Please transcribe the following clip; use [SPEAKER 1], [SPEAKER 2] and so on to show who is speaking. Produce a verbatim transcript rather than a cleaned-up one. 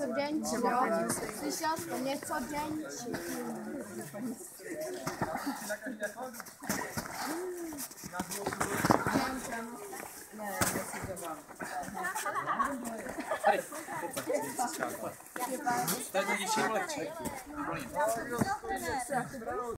[SPEAKER 1] něco denčí, jo? Slyšel jste něco denčí.
[SPEAKER 2] Tady to něčím lehčí.